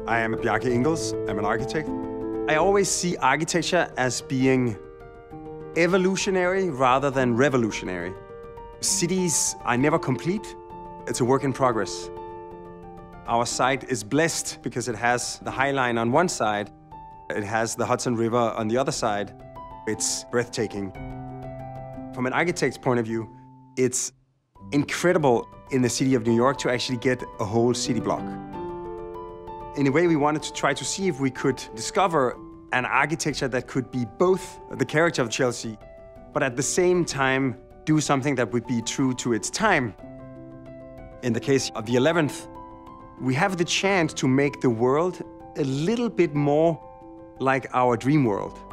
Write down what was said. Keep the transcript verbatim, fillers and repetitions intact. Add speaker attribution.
Speaker 1: I am Bjarke Ingels. I'm an architect. I always see architecture as being evolutionary rather than revolutionary. Cities are never complete. It's a work in progress. Our site is blessed because it has the High Line on one side. It has the Hudson River on the other side. It's breathtaking. From an architect's point of view, it's incredible in the city of New York to actually get a whole city block. In a way, we wanted to try to see if we could discover an architecture that could be both the character of Chelsea, but at the same time do something that would be true to its time. In the case of the eleventh, we have the chance to make the world a little bit more like our dream world.